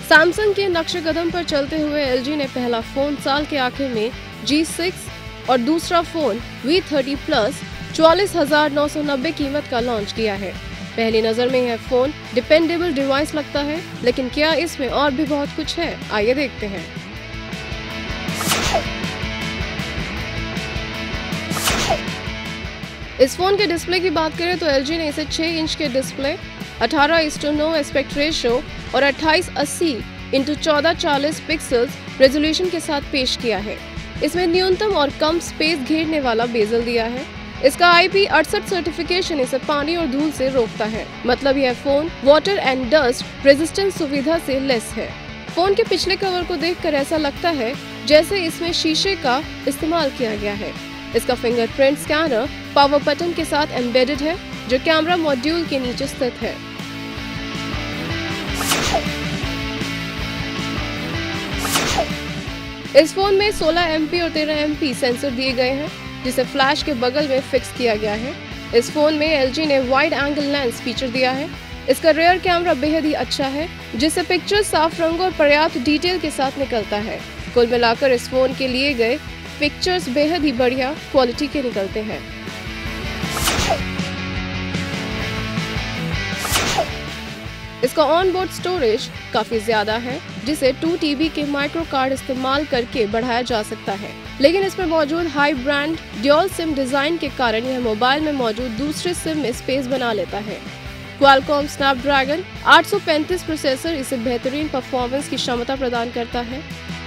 Samsung के नक्शे कदम पर चलते हुए एलजी ने पहला फोन साल के आखिर में G6 और दूसरा फोन V30 Plus 44,990 कीमत का लॉन्च किया है। पहली नजर में यह फोन डिपेंडेबल डिवाइस लगता है, लेकिन क्या इसमें और भी बहुत कुछ है? आइए देखते हैं। इस फोन के डिस्प्ले की बात करें तो एलजी ने इसे 6 इंच के डिस्प्ले, 18:9 एस्पेक्ट रेशियो और 2880x1440 पिक्सल्स रेजोल्यूशन के साथ पेश किया है। इसमें न्यूनतम और कम स्पेस घेरने वाला बेजल दिया है। इसका IP68 सर्टिफिकेशन इसे पानी और धूल से रोकता है, मतलब यह phone water and dust resistance सुविधा से लेस है। फोन के पिछले कवर को देखकर ऐसा लगता है जैसे इसमें शीशे का इस्तेमाल किया गया है। इसका फिंगरप्रिंट स्कैनर पावर बटन के साथ एम्बेडेड है, जो कैमरा मॉड्यूल के नीचे स्थित है। इस फोन में 16 MP और 13 MP सेंसर दिए गए हैं, जिसे फ्लैश के बगल में फिक्स किया गया है। इस फोन में एलजी ने वाइड एंगल लेंस फीचर दिया है। इसका रियर कैमरा बेहद ही अच्छा है, जिससे पिक्चर साफ रंगों और पर्याप्त डिटेल के साथ निकलता है। कुल मिलाकर इस फोन के लिए गए पिक्चर्स बेहद ही बढ़िया क्वालिटी के निकलते हैं। इसका ऑन बोर्ड स्टोरेज काफी ज्यादा है, जिसे 2 TB के माइक्रो कार्ड इस्तेमाल करके बढ़ाया जा सकता है, लेकिन इसमें मौजूद hybrid dual SIM design के कारण यह मोबाइल में मौजूद दूसरे सिम में स्पेस बना लेता है। क्वालकॉम स्नैपड्रैगन 835 प्रोसेसर इसे बेहतरीन परफॉर्मेंस की क्षमता प्रदान करता है।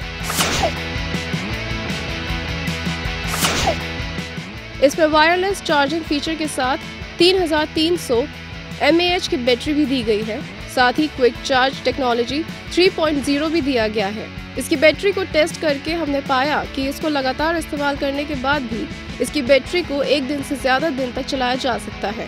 इसमें वायरलेस चार्जिंग फीचर के साथ 3300 mAh की बैटरी भी दी गई है। साथ ही क्विक चार्ज टेक्नोलॉजी 3.0 भी दिया गया है। इसकी बैटरी को टेस्ट करके हमने पाया कि इसको लगातार इस्तेमाल करने के बाद भी इसकी बैटरी को 1 दिन से ज्यादा दिन तक चलाया जा सकता है।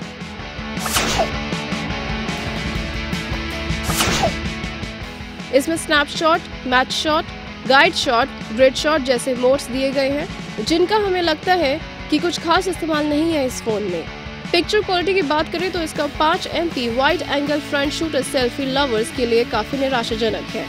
इसमें snapshot, match shot, guide shot, grid shot जैसे मोड्स दिए गए हैं, जिनका हमें लगता है कि कुछ खास इस्तेमाल नहीं है इस फोन में। पिक्चर क्वालिटी की बात करें तो इसका 5 MP wide angle front shooter selfie lovers के लिए काफी निराशाजनक है।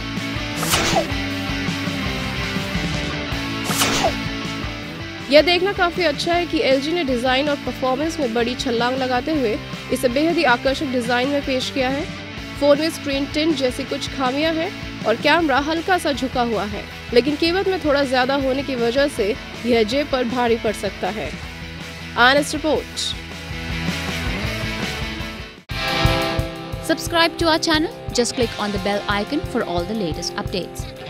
यह देखना काफी अच्छा है कि एलजी ने डिजाइन और परफॉर्मेंस में बड़ी छलांग लगाते हुए इसे बेहद ही आकर्षक डिजाइन में पेश किया है। फोन में स्क्रीन टिंट जैसी कुछ खामियां हैं और कैमरा हल्का सा झुका हुआ है, लेकिन कीमत में थोड़ा ज्यादा होने की वजह से यह जेब पर भारी पड़ सकता है। IANS report. Subscribe to our channel. Just click on the bell icon for all the latest updates.